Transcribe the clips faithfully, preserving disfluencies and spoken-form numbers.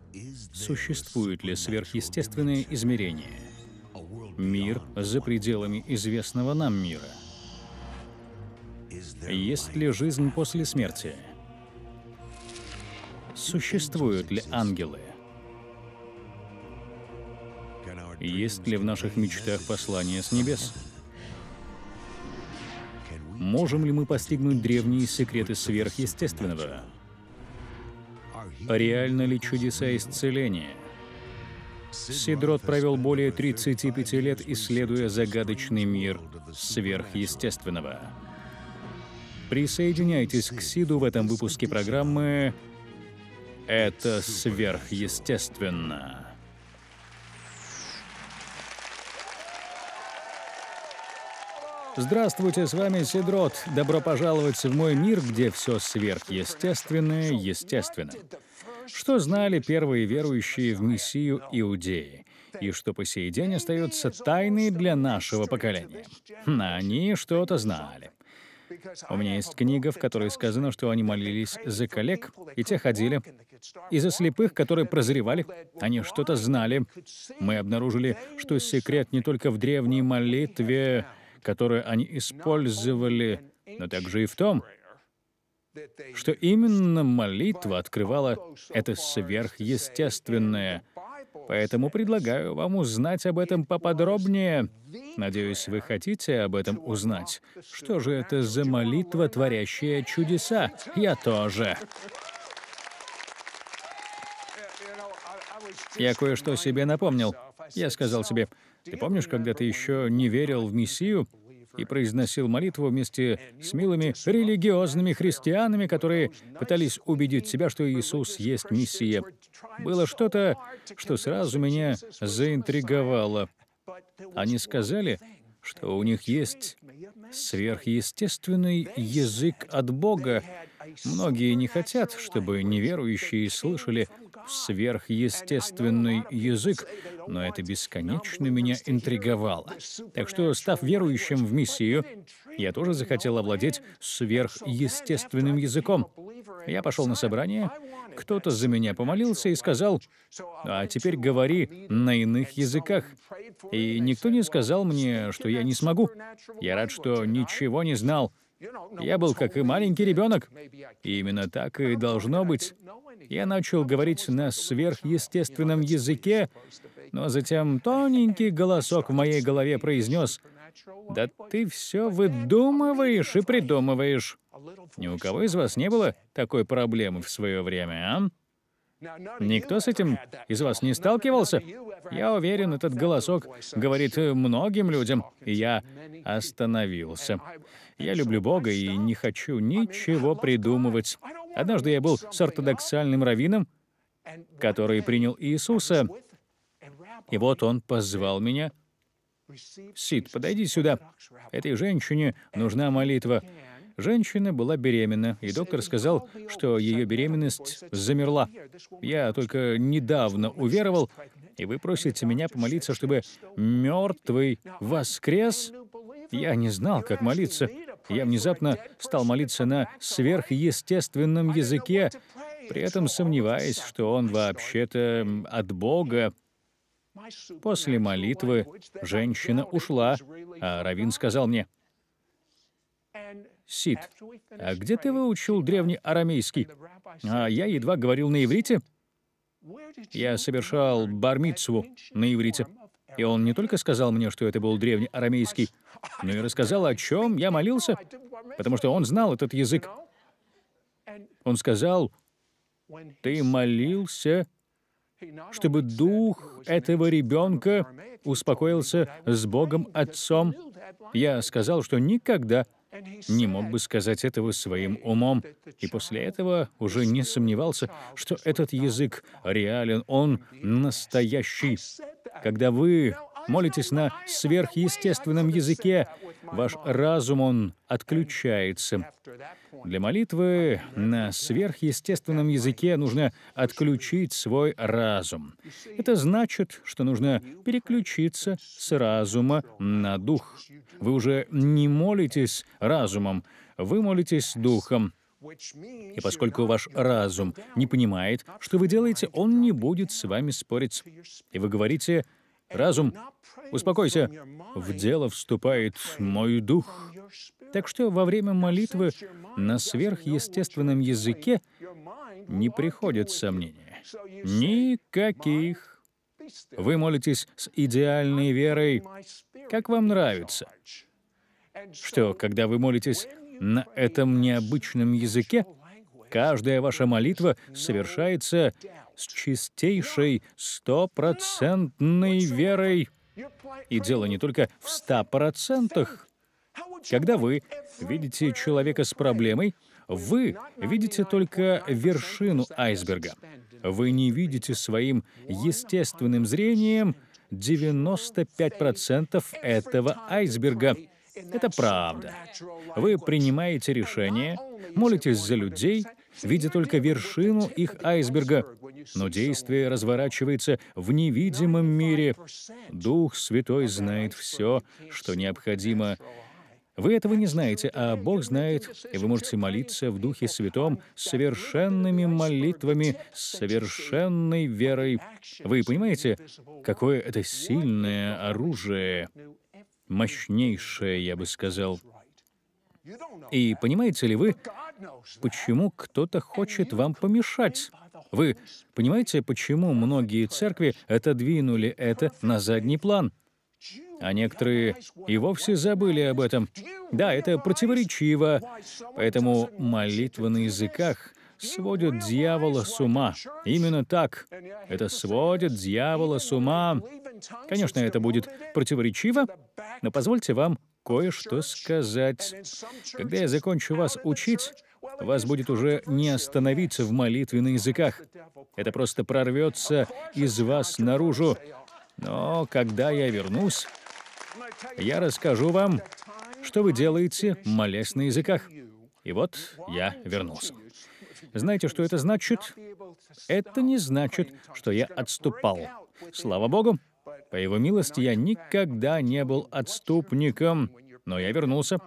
Существуют ли сверхъестественные измерения? Мир за пределами известного нам мира? Есть ли жизнь после смерти? Существуют ли ангелы? Есть ли в наших мечтах послания с небес? Можем ли мы постигнуть древние секреты сверхъестественного? Реально ли чудеса исцеления? Сидрот провел более тридцати пяти лет, исследуя загадочный мир сверхъестественного. Присоединяйтесь к Сиду в этом выпуске программы «Это сверхъестественно». Здравствуйте, с вами Сидрот. Добро пожаловать в мой мир, где все сверхъестественное естественно. Что знали первые верующие в Мессию иудеи, и что по сей день остается тайной для нашего поколения? Они что-то знали. У меня есть книга, в которой сказано, что они молились за коллег, и те ходили, и за слепых, которые прозревали. Они что-то знали. Мы обнаружили, что секрет не только в древней молитве, которую они использовали, но также и в том, что именно молитва открывала это сверхъестественное. Поэтому предлагаю вам узнать об этом поподробнее. Надеюсь, вы хотите об этом узнать. Что же это за молитва, творящая чудеса? Я тоже. Я кое-что себе напомнил. Я сказал себе: ты помнишь, когда ты еще не верил в Мессию и произносил молитву вместе с милыми религиозными христианами, которые пытались убедить себя, что Иисус есть Мессия? Было что-то, что сразу меня заинтриговало. Они сказали, что у них есть сверхъестественный язык от Бога. Многие не хотят, чтобы неверующие слышали сверхъестественный язык, но это бесконечно меня интриговало. Так что, став верующим в Мессию, я тоже захотел овладеть сверхъестественным языком. Я пошел на собрание, кто-то за меня помолился и сказал: «А теперь говори на иных языках». И никто не сказал мне, что я не смогу. Я рад, что ничего не знал. Я был как и маленький ребенок. И именно так и должно быть. Я начал говорить на сверхъестественном языке, но затем тоненький голосок в моей голове произнес: «Да ты все выдумываешь и придумываешь». Ни у кого из вас не было такой проблемы в свое время, а? Никто с этим из вас не сталкивался? Я уверен, этот голосок говорит многим людям, и я остановился. Я люблю Бога и не хочу ничего придумывать. Однажды я был с ортодоксальным раввином, который принял Иисуса, и вот он позвал меня: «Сид, подойди сюда. Этой женщине нужна молитва». Женщина была беременна, и доктор сказал, что ее беременность замерла. Я только недавно уверовал, и вы просите меня помолиться, чтобы мертвый воскрес? Я не знал, как молиться. Я внезапно стал молиться на сверхъестественном языке, при этом сомневаясь, что он вообще-то от Бога. После молитвы женщина ушла, а раввин сказал мне: «Сид, а где ты выучил древний арамейский? А я едва говорил на иврите». Я совершал бар-мицву на иврите. И он не только сказал мне, что это был древний арамейский, но и рассказал, о чем я молился, потому что он знал этот язык. Он сказал: «Ты молился, чтобы дух этого ребенка успокоился с Богом Отцом». Я сказал, что никогда не мог бы сказать этого своим умом, и после этого уже не сомневался, что этот язык реален, он настоящий. Когда вы молитесь на сверхъестественном языке, ваш разум, он отключается. Для молитвы на сверхъестественном языке нужно отключить свой разум. Это значит, что нужно переключиться с разума на дух. Вы уже не молитесь разумом, вы молитесь духом. И поскольку ваш разум не понимает, что вы делаете, он не будет с вами спорить. И вы говорите: «Разум, успокойся, в дело вступает мой дух». Так что во время молитвы на сверхъестественном языке не приходят сомнения. Никаких. Вы молитесь с идеальной верой, как вам нравится. Что, когда вы молитесь на этом необычном языке, каждая ваша молитва совершается с чистейшей, стопроцентной верой. И дело не только в ста процентах. Когда вы видите человека с проблемой, вы видите только вершину айсберга. Вы не видите своим естественным зрением девяносто пять процентов этого айсберга. Это правда. Вы принимаете решение, молитесь за людей, видя только вершину их айсберга, но действие разворачивается в невидимом мире. Дух Святой знает все, что необходимо. Вы этого не знаете, а Бог знает, и вы можете молиться в Духе Святом совершенными молитвами, с совершенной верой. Вы понимаете, какое это сильное оружие, мощнейшее, я бы сказал. И понимаете ли вы, почему кто-то хочет вам помешать? Вы понимаете, почему многие церкви отодвинули это на задний план? А некоторые и вовсе забыли об этом. Да, это противоречиво. Поэтому молитва на языках сводит дьявола с ума. Именно так. Это сводит дьявола с ума. Конечно, это будет противоречиво, но позвольте вам кое-что сказать. Когда я закончу вас учить, вас будет уже не остановиться в молитве на языках. Это просто прорвется из вас наружу. Но когда я вернусь, я расскажу вам, что вы делаете, молясь на языках. И вот я вернулся. Знаете, что это значит? Это не значит, что я отступал. Слава Богу, по Его милости я никогда не был отступником, но я вернулся.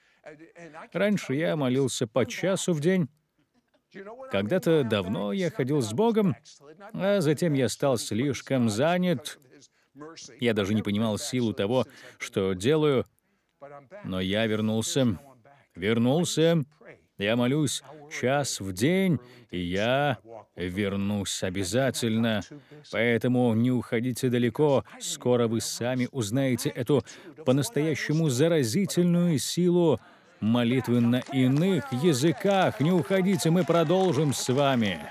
Раньше я молился по часу в день. Когда-то давно я ходил с Богом, а затем я стал слишком занят. Я даже не понимал силу того, что делаю, но я вернулся. Вернулся. Я молюсь час в день, и я вернусь обязательно. Поэтому не уходите далеко. Скоро вы сами узнаете эту по-настоящему заразительную силу молитвы на иных языках. Не уходите, мы продолжим с вами.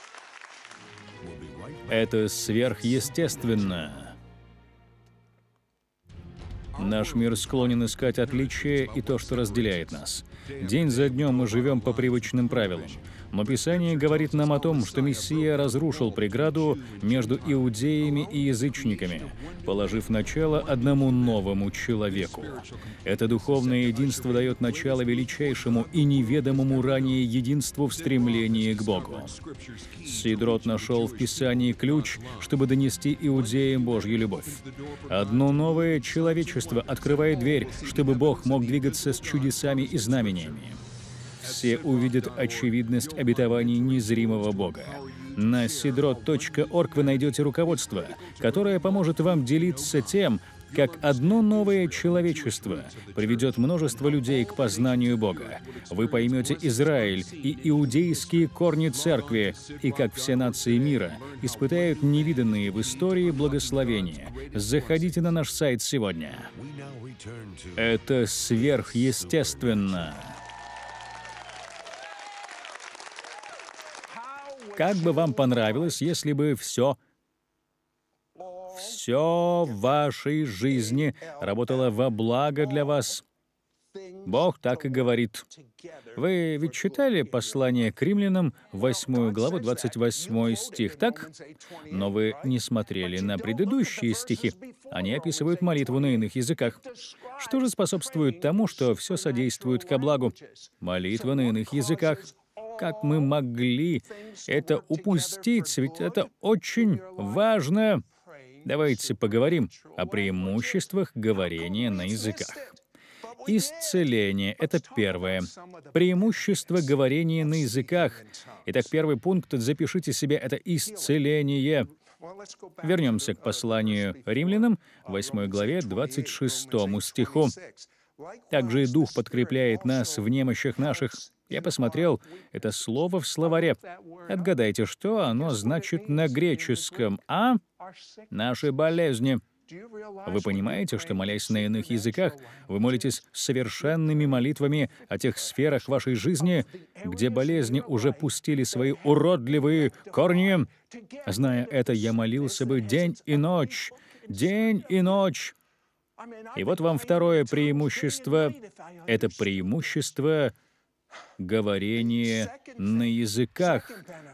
Это сверхъестественно. Наш мир склонен искать отличия и то, что разделяет нас. День за днем мы живем по привычным правилам. Но Писание говорит нам о том, что Мессия разрушил преграду между иудеями и язычниками, положив начало одному новому человеку. Это духовное единство дает начало величайшему и неведомому ранее единству в стремлении к Богу. Сидрот нашел в Писании ключ, чтобы донести иудеям Божью любовь. Одно новое человечество открывает дверь, чтобы Бог мог двигаться с чудесами и знамениями. Все увидят очевидность обетований незримого Бога. На сидрот точка орг вы найдете руководство, которое поможет вам делиться тем, как одно новое человечество приведет множество людей к познанию Бога. Вы поймете Израиль и иудейские корни церкви, и как все нации мира испытают невиданные в истории благословения. Заходите на наш сайт сегодня. Это сверхъестественно. Как бы вам понравилось, если бы все, все в вашей жизни работало во благо для вас? Бог так и говорит. Вы ведь читали послание к римлянам, восьмую главу, двадцать восьмой стих, так? Но вы не смотрели на предыдущие стихи. Они описывают молитву на иных языках. Что же способствует тому, что все содействует ко благу? Молитва на иных языках. Как мы могли это упустить? Ведь это очень важно. Давайте поговорим о преимуществах говорения на языках. Исцеление — это первое. Преимущество говорения на языках. Итак, первый пункт, запишите себе, это исцеление. Вернемся к посланию Римлянам, восьмой главе, двадцать шестому стиху. «Также и Дух подкрепляет нас в немощах наших». Я посмотрел это слово в словаре. Отгадайте, что оно значит на греческом, а? Наши болезни. Вы понимаете, что, молясь на иных языках, вы молитесь совершенными молитвами о тех сферах вашей жизни, где болезни уже пустили свои уродливые корни? Зная это, я молился бы день и ночь, день и ночь. И вот вам второе преимущество. Это преимущество говорения на языках.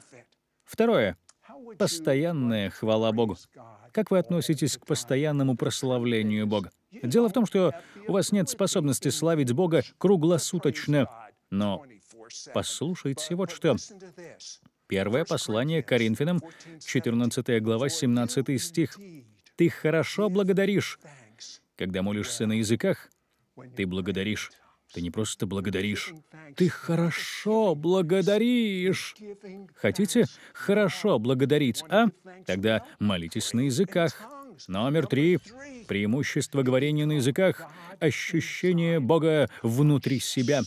Второе. Постоянная хвала Богу. Как вы относитесь к постоянному прославлению Бога? Дело в том, что у вас нет способности славить Бога круглосуточно. Но послушайте вот что. Первое послание к Коринфянам, четырнадцатая глава, семнадцатый стих. «Ты хорошо благодаришь». Когда молишься на языках, ты благодаришь. Ты не просто благодаришь. Ты хорошо благодаришь. Хотите хорошо благодарить, а? Тогда молитесь на языках. Номер три. Преимущество говорения на языках — ощущение Бога внутри себя.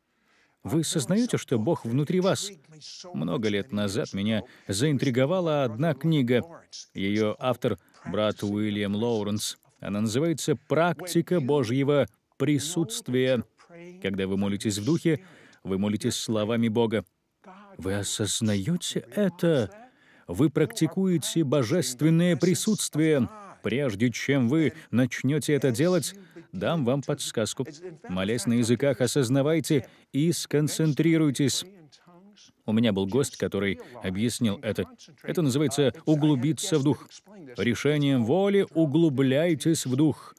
Вы сознаете, что Бог внутри вас? Много лет назад меня заинтриговала одна книга. Ее автор — брат Уильям Лоуренс. Она называется «Практика Божьего присутствия». Когда вы молитесь в Духе, вы молитесь словами Бога. Вы осознаете это? Вы практикуете божественное присутствие. Прежде чем вы начнете это делать, дам вам подсказку. Молясь на языках, осознавайте и сконцентрируйтесь. У меня был гость, который объяснил это. Это называется «углубиться в дух». Решением воли углубляйтесь в дух.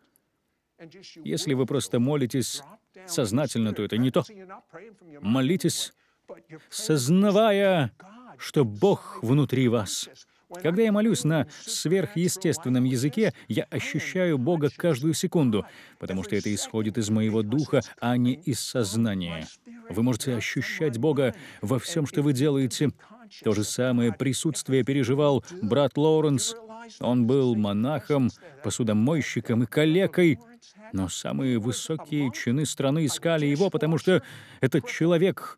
Если вы просто молитесь сознательно, то это не то. Молитесь, сознавая, что Бог внутри вас. Когда я молюсь на сверхъестественном языке, я ощущаю Бога каждую секунду, потому что это исходит из моего духа, а не из сознания. Вы можете ощущать Бога во всем, что вы делаете. То же самое присутствие переживал брат Лоуренс. Он был монахом, посудомойщиком и калекой, но самые высокие чины страны искали его, потому что этот человек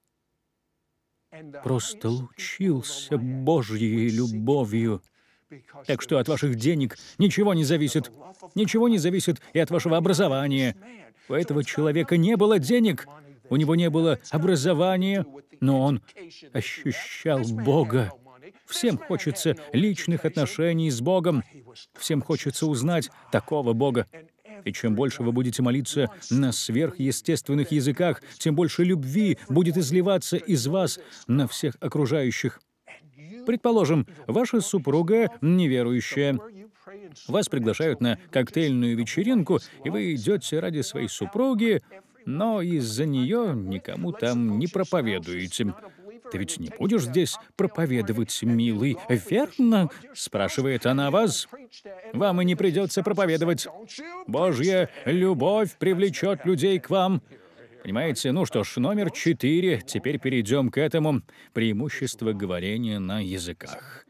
просто лучился Божьей любовью. Так что от ваших денег ничего не зависит. Ничего не зависит и от вашего образования. У этого человека не было денег, у него не было образования, но он ощущал Бога. Всем хочется личных отношений с Богом. Всем хочется узнать такого Бога. И чем больше вы будете молиться на сверхъестественных языках, тем больше любви будет изливаться из вас на всех окружающих. Предположим, ваша супруга неверующая. Вас приглашают на коктейльную вечеринку, и вы идете ради своей супруги, но из-за нее никому там не проповедуете. «Ты ведь не будешь здесь проповедовать, милый, верно?» — спрашивает она вас. «Вам и не придется проповедовать. Божья любовь привлечет людей к вам». Понимаете? Ну что ж, номер четыре. Теперь перейдем к этому. Преимущество говорения на языках.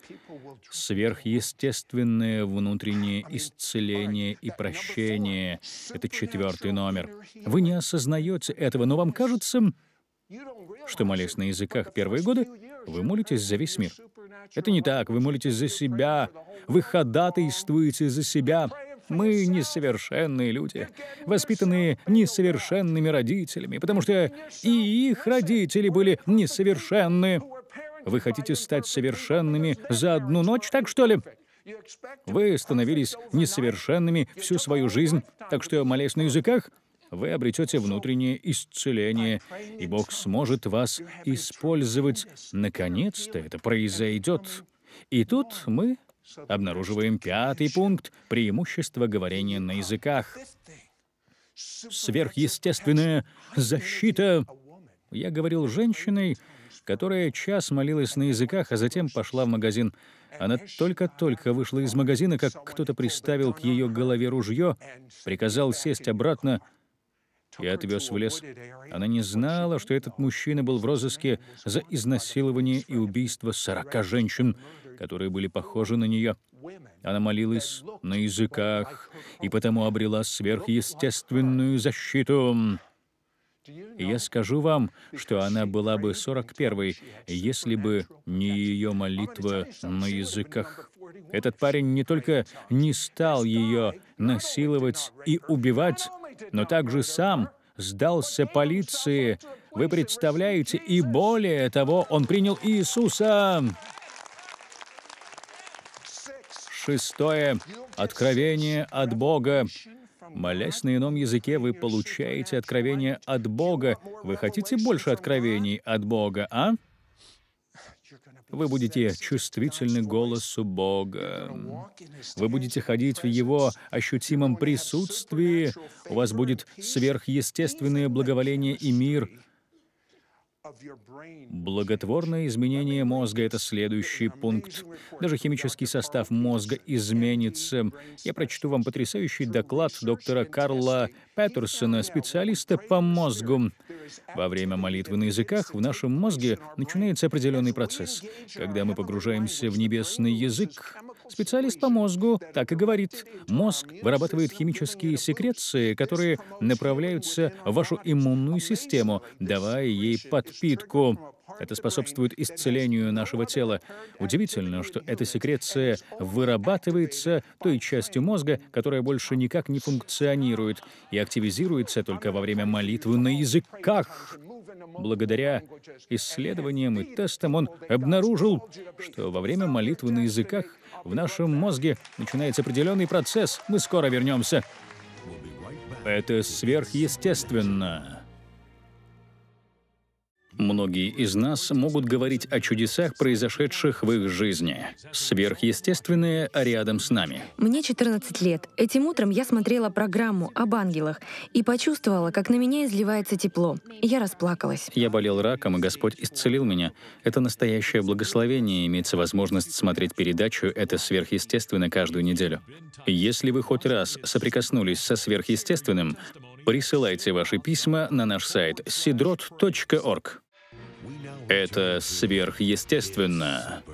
Сверхъестественное внутреннее исцеление и прощение — это четвертый номер. Вы не осознаете этого, но вам кажется, что, молясь на языках первые годы, вы молитесь за весь мир. Это не так. Вы молитесь за себя. Вы ходатайствуете за себя. Мы несовершенные люди, воспитанные несовершенными родителями, потому что и их родители были несовершенны. Вы хотите стать совершенными за одну ночь, так что ли? Вы становились несовершенными всю свою жизнь, так что, молясь на языках, вы обретете внутреннее исцеление, и Бог сможет вас использовать. Наконец-то это произойдет. И тут мы обнаруживаем пятый пункт — преимущество говорения на языках. Сверхъестественная защита. Я говорил с женщиной, которая час молилась на языках, а затем пошла в магазин. Она только-только вышла из магазина, как кто-то приставил к ее голове ружье, приказал сесть обратно и отвез в лес. Она не знала, что этот мужчина был в розыске за изнасилование и убийство сорока женщин, которые были похожи на нее. Она молилась на языках и потому обрела сверхъестественную защиту. И я скажу вам, что она была бы сорок первой, если бы не ее молитва на языках. Этот парень не только не стал ее насиловать и убивать, но также сам сдался полиции. Вы представляете? И более того, он принял Иисуса. Шестое. Откровение от Бога. Молясь на ином языке, вы получаете откровение от Бога. Вы хотите больше откровений от Бога, а? Вы будете чувствительны к голосу Бога. Вы будете ходить в Его ощутимом присутствии. У вас будет сверхъестественное благоволение и мир. Благотворное изменение мозга — это следующий пункт. Даже химический состав мозга изменится. Я прочту вам потрясающий доклад доктора Карла Петерсона, специалиста по мозгу. Во время молитвы на языках в нашем мозге начинается определенный процесс. Когда мы погружаемся в небесный язык, специалист по мозгу так и говорит: мозг вырабатывает химические секреции, которые направляются в вашу иммунную систему, давая ей подпитку. Это способствует исцелению нашего тела. Удивительно, что эта секреция вырабатывается той частью мозга, которая больше никак не функционирует и активизируется только во время молитвы на языках. Благодаря исследованиям и тестам он обнаружил, что во время молитвы на языках в нашем мозге начинается определенный процесс. Мы скоро вернемся. Это сверхъестественно. Многие из нас могут говорить о чудесах, произошедших в их жизни. Сверхъестественное рядом с нами. Мне четырнадцать лет. Этим утром я смотрела программу об ангелах и почувствовала, как на меня изливается тепло. Я расплакалась. Я болел раком, и Господь исцелил меня. Это настоящее благословение — иметь возможность смотреть передачу «Это сверхъестественно» каждую неделю. Если вы хоть раз соприкоснулись со сверхъестественным, присылайте ваши письма на наш сайт сидрот точка орг. Это сверхъестественно.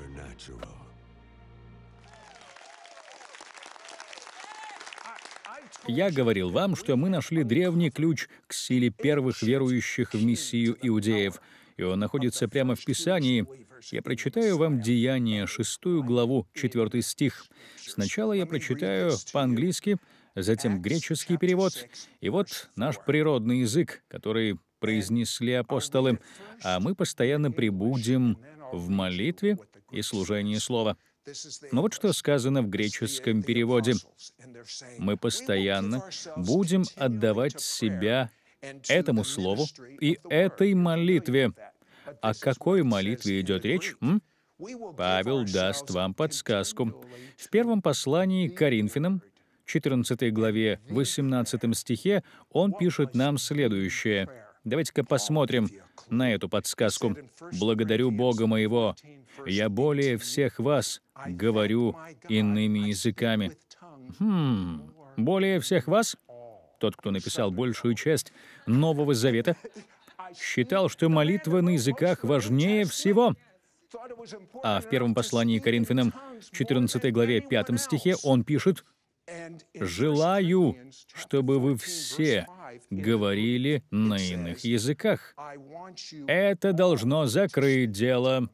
Я говорил вам, что мы нашли древний ключ к силе первых верующих в Мессию иудеев, и он находится прямо в Писании. Я прочитаю вам Деяния, шестую главу, четвертый стих. Сначала я прочитаю по-английски, затем греческий перевод, и вот наш природный язык, который произнесли апостолы, а мы постоянно пребудем в молитве и служении слова. Но вот что сказано в греческом переводе. Мы постоянно будем отдавать себя этому слову и этой молитве. О какой молитве идет речь? М? Павел даст вам подсказку. В первом послании к Коринфянам, четырнадцатой главе, восемнадцатом стихе, он пишет нам следующее. Давайте-ка посмотрим на эту подсказку. «Благодарю Бога моего, я более всех вас говорю иными языками». Хм, более всех вас? Тот, кто написал большую часть Нового Завета, считал, что молитва на языках важнее всего. А в первом послании к Коринфянам, четырнадцатой главе, пятом стихе, он пишет: «Желаю, чтобы вы все говорили на иных языках». Это должно закрыть дело.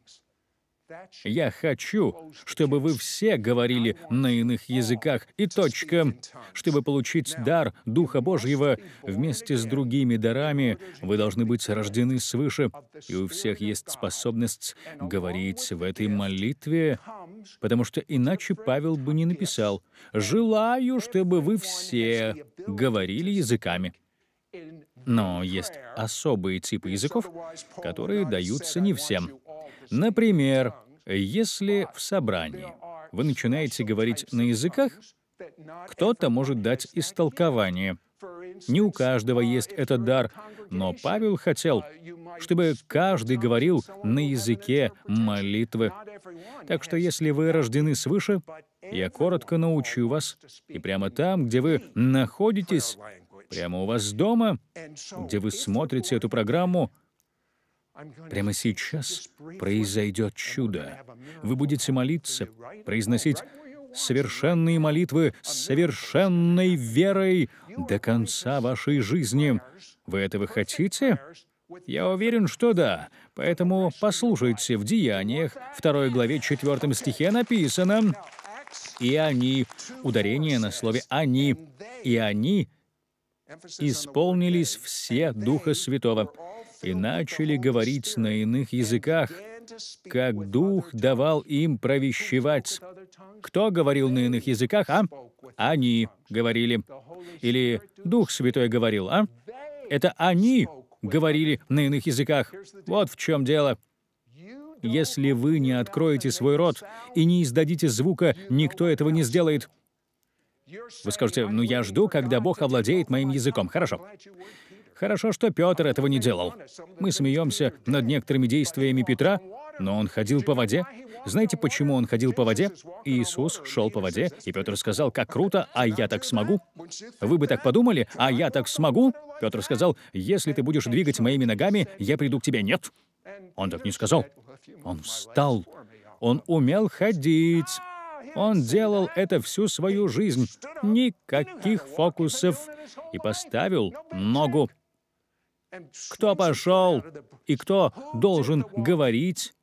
Я хочу, чтобы вы все говорили на иных языках, и точка. Чтобы получить дар Духа Божьего вместе с другими дарами, вы должны быть рождены свыше, и у всех есть способность говорить в этой молитве, потому что иначе Павел бы не написал: «Желаю, чтобы вы все говорили языками». Но есть особые типы языков, которые даются не всем. Например, если в собрании вы начинаете говорить на языках, кто-то может дать истолкование. Не у каждого есть этот дар, но Павел хотел, чтобы каждый говорил на языке молитвы. Так что если вы рождены свыше, я коротко научу вас, и прямо там, где вы находитесь, Прямо у вас дома, где вы смотрите эту программу, прямо сейчас произойдет чудо. Вы будете молиться, произносить совершенные молитвы с совершенной верой до конца вашей жизни. Вы этого хотите? Я уверен, что да. Поэтому послушайте, в Деяниях, второй главе, четвёртом стихе написано: «И они», ударение на слове «они», «и они исполнились все Духа Святого и начали говорить на иных языках, как Дух давал им провещевать». Кто говорил на иных языках, а? Они говорили. Или Дух Святой говорил, а? Это они говорили на иных языках. Вот в чем дело. Если вы не откроете свой рот и не издадите звука, никто этого не сделает. Вы скажете: «Ну, я жду, когда Бог овладеет моим языком». Хорошо. Хорошо, что Петр этого не делал. Мы смеемся над некоторыми действиями Петра, но он ходил по воде. Знаете, почему он ходил по воде? Иисус шел по воде, и Петр сказал: «Как круто, а я так смогу». Вы бы так подумали: «А я так смогу?» Петр сказал: «Если ты будешь двигать моими ногами, я приду к тебе». Нет. Он так не сказал. Он встал. Он умел ходить. Он делал это всю свою жизнь. Никаких фокусов. И поставил ногу. Кто пошел и кто должен говорить?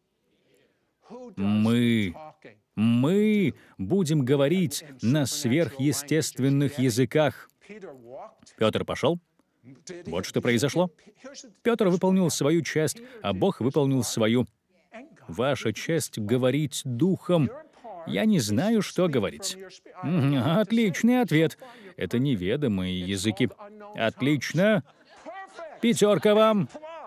Мы. Мы будем говорить на сверхъестественных языках. Петр пошел. Вот что произошло. Петр выполнил свою часть, а Бог выполнил свою. Ваша часть — говорить духом. Я не знаю, что говорить. Отличный ответ. Это неведомые языки. Отлично. Пятерка вам.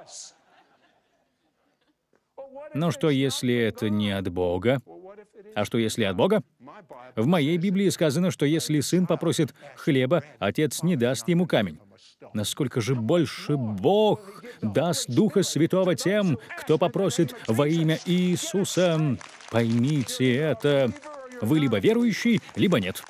Но что, если это не от Бога? А что, если от Бога? В моей Библии сказано, что если сын попросит хлеба, отец не даст ему камень. Насколько же больше Бог даст Духа Святого тем, кто попросит во имя Иисуса. Поймите это. Вы либо верующий, либо нет.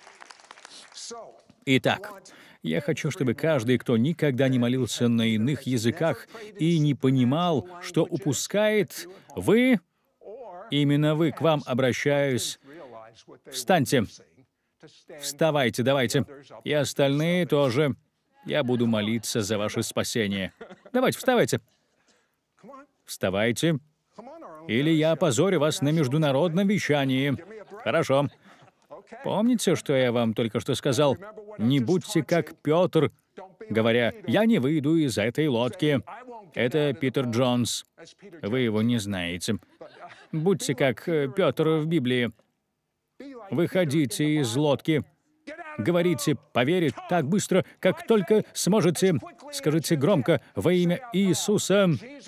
Итак, я хочу, чтобы каждый, кто никогда не молился на иных языках и не понимал, что упускает, вы, именно вы, к вам обращаюсь, встаньте. Вставайте, давайте. И остальные тоже. Я буду молиться за ваше спасение. Давайте, вставайте. Вставайте. Или я опозорю вас на международном вещании. Хорошо. Помните, что я вам только что сказал? Не будьте как Петр, говоря: «Я не выйду из этой лодки». Это Питер Джонс. Вы его не знаете. Будьте как Петр в Библии. Выходите из лодки. Говорите по вере так быстро, как только сможете. Скажите громко: «Во имя Иисуса».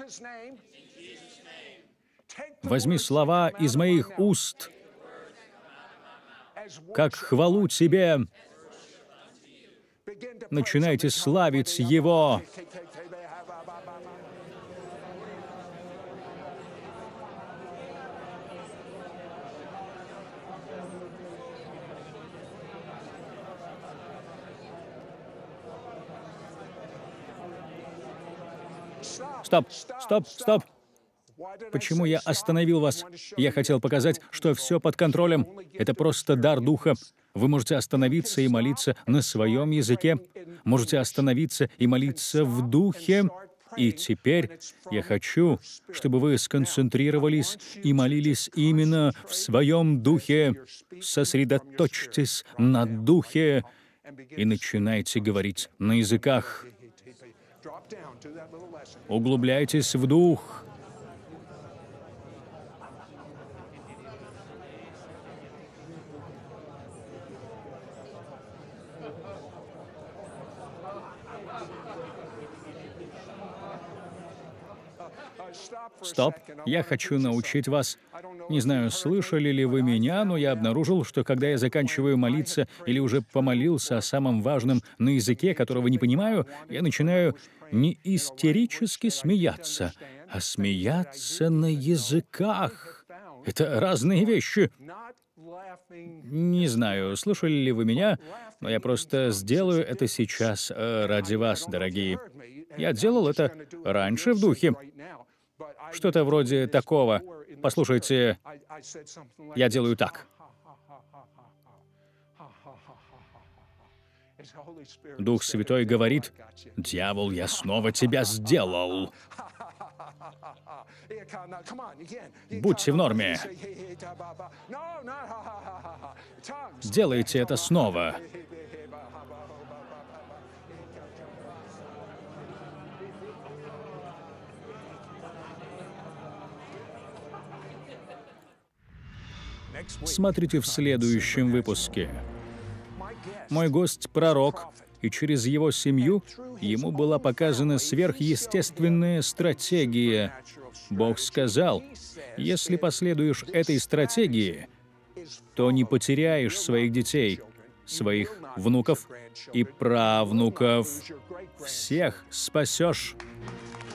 Возьми слова из моих уст, как хвалу Тебе. Начинайте славить Его. Стоп, стоп, стоп. Почему я остановил вас? Я хотел показать, что все под контролем. Это просто дар Духа. Вы можете остановиться и молиться на своем языке. Можете остановиться и молиться в Духе. И теперь я хочу, чтобы вы сконцентрировались и молились именно в своем Духе. Сосредоточьтесь на Духе и начинайте говорить на языках. Углубляйтесь в Дух. Стоп. Я хочу научить вас. Не знаю, слышали ли вы меня, но я обнаружил, что когда я заканчиваю молиться или уже помолился о самом важном на языке, которого не понимаю, я начинаю не истерически смеяться, а смеяться на языках. Это разные вещи. Не знаю, слушали ли вы меня, но я просто сделаю это сейчас э, ради вас, дорогие. Я делал это раньше в духе. Что-то вроде такого. Послушайте, я делаю так. Дух Святой говорит: «Дьявол, я снова тебя сделал». Будьте в норме. Делайте это снова. Смотрите в следующем выпуске. Мой гость — пророк, и через его семью ему была показана сверхъестественная стратегия. Бог сказал: если последуешь этой стратегии, то не потеряешь своих детей, своих внуков и правнуков. Всех спасешь.